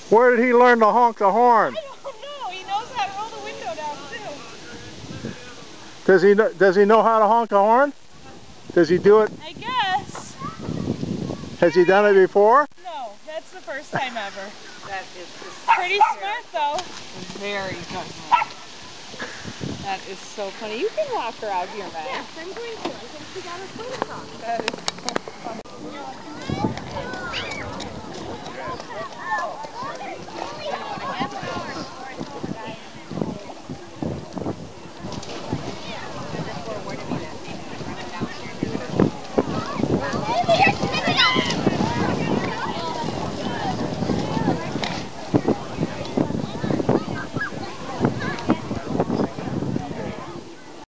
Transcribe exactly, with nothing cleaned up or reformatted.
Where did he learn to honk the horn? I don't know. He knows how to roll the window down too. Does he know, does he know how to honk the horn? Does he do it? I guess. Has he done it before? No, that's the first time ever. That is just Pretty smart though. very good. That is so funny. You can walk her out here, man. Yes, I'm going to. I think she got her foot across. That is so funny. Yeah.